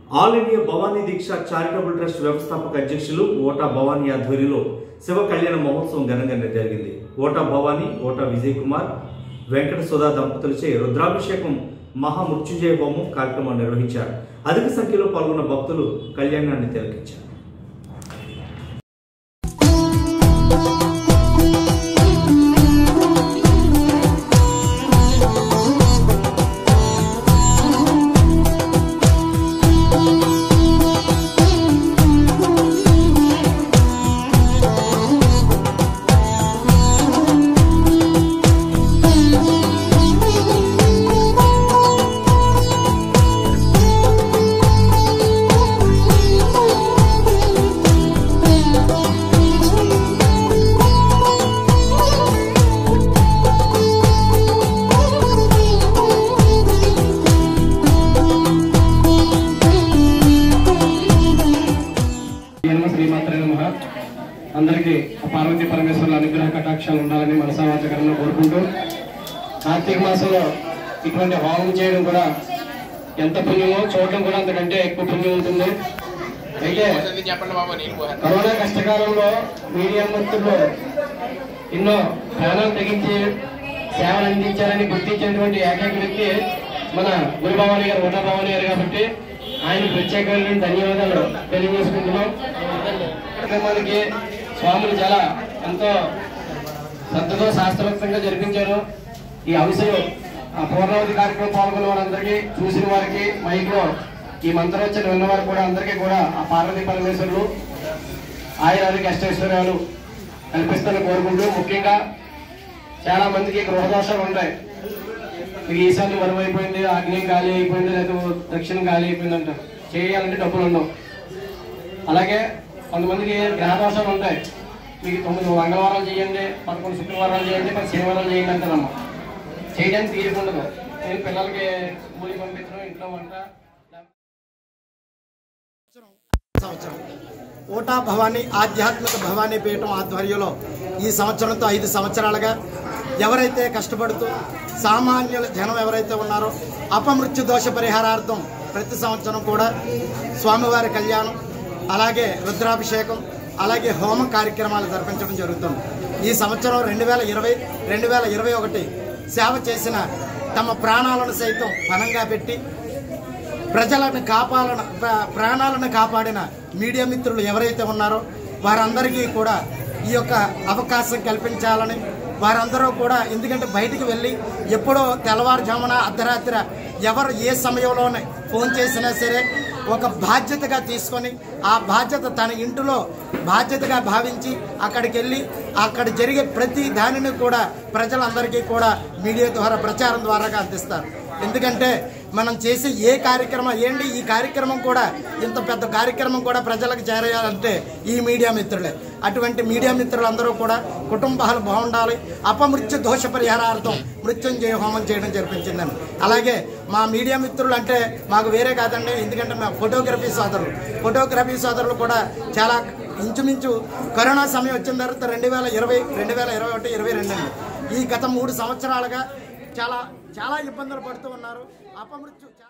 All India Bhavani Deeksha charitable trust వ్యవస్థాపక అధ్యక్షులు ఓటా భవానీ ఆధ్వర్యంలో శివ కళ్యాణ మహోత్సవం ఘనంగా జరిగింది. ఓటా భవానీ, ఓటా విజయ్ కుమార్, వెంకట సుధా దంపతులచే రుద్రాభిషేకం, మహామృత్యుంజయ హోమం కార్యక్రమాన్ని నిర్వహించారు. అధిక సంఖ్యలో పాల్గొన్న భక్తులు కళ్యాణాన్ని తిలకించారు. అందరికీ పార్వతీ పరమేశ్వరుల అనుగ్రహ కటాక్షాలు ఉండాలని మనసావాచకరంగా కోరుకుంటూ, కార్తీక మాసంలో ఇటువంటి హోమం చేయడం కూడా ఎంత పుణ్యమో, చూడటం కూడా అంతకంటే ఎక్కువ పుణ్యం ఉంటుంది. అయితే కరోనా కష్టకాలంలో మీడియా మిత్రులు ఎన్నో ప్రాణాలు తెగించి సేవలు అందించాలని గుర్తించినటువంటి ఏకైక వ్యక్తి మన గురు భవానీ గారు, ఓటా భవానీ గారు. కాబట్టి ఆయన ప్రత్యేకమైన ధన్యవాదాలు తెలియజేసుకుంటున్నాం. కార్యక్రమానికి స్వాములు చాలా ఎంతో శ్రద్ధతో శాస్త్రోక్తంగా జరిపించారు. ఈ అంశాలు పూర్ణావతి కార్యక్రమం పాల్గొన్న వారందరికీ, చూసిన వారికి, మైక్లో ఈ మంత్రోచ్చరణ విన్నవారు కూడా అందరికీ కూడా ఆ పార్వతీ పరమేశ్వరులు ఆయురానికి అష్టైశ్వర్యాలు కల్పిస్తారని కోరుకుంటూ, ముఖ్యంగా చాలా మందికి గృహదోషాలు ఉంటాయి. మీకు ఈశాన్యం వరం అయిపోయింది, ఆగ్నేయం ఖాళీ అయిపోయింది, లేదా దక్షిణం ఖాళీ అయిపోయింది అంటారు. చేయాలంటే డబ్బులు ఉండవు. అలాగే కొంతమందికి గ్రహదోషాలు ఉంటాయి. మీకు 9 మంగళవారాలు చేయండి, 11 శుక్రవారాలు చేయండి, 10 శనివారాలు చేయండి అంటారమ్మా. చేయడానికి తీరుకుండదు. నేను పిల్లలకి మూలి పంపించడం, ఇంట్లో వంట. ఓటా భవానీ ఆధ్యాత్మిక భవానీ పీఠం ఆధ్వర్యంలో ఈ సంవత్సరంతో 5 సంవత్సరాలుగా ఎవరైతే కష్టపడుతూ సామాన్యుల జనం ఎవరైతే ఉన్నారో అపమృత్యు దోష పరిహారార్థం ప్రతి సంవత్సరం కూడా స్వామివారి కళ్యాణం, అలాగే రుద్రాభిషేకం, అలాగే హోమం కార్యక్రమాలు జరిపించడం జరుగుతుంది. ఈ సంవత్సరం 2020, 2021 సేవ చేసిన తమ ప్రాణాలను సైతం పణంగా పెట్టి ప్రజలను ప్రాణాలను కాపాడిన మీడియా మిత్రులు ఎవరైతే ఉన్నారో వారందరికీ కూడా ఈ యొక్క అవకాశం కల్పించాలని, వారందరూ కూడా, ఎందుకంటే బయటికి వెళ్ళి ఎప్పుడో తెల్లవారుజామున అర్ధరాత్రి ఎవరు ఏ సమయంలోనే ఫోన్ చేసినా సరే ఒక బాధ్యతగా తీసుకొని ఆ బాధ్యత తన ఇంటిలో బాధ్యతగా భావించి అక్కడికి వెళ్ళి అక్కడ జరిగే ప్రతి దానిని కూడా ప్రజలందరికీ కూడా మీడియా ద్వారా ప్రచారం ద్వారా అందిస్తారు. ఎందుకంటే మనం చేసే ఏ కార్యక్రమం ఏంటి, ఈ కార్యక్రమం కూడా ఇంత పెద్ద కార్యక్రమం కూడా ప్రజలకు చేరేయాలంటే ఈ మీడియా మిత్రులే. అటువంటి మీడియా మిత్రులందరూ కూడా కుటుంబాలు బాగుండాలి, అపమృత్యు దోష పరిహారార్థం మృత్యుంజయ హోమం చేయడం జరిపించిందని. అలాగే మా మీడియా మిత్రులు అంటే మాకు వేరే కాదండి, ఎందుకంటే మా ఫోటోగ్రఫీ సోదరులు కూడా చాలా ఇంచుమించు కరోనా సమయం వచ్చిన తర్వాత 2020, 2021, 2022 ఈ గత 3 సంవత్సరాలుగా చాలా ఇబ్బందులు పడుతూ ఉన్నారు. అపమృత్యు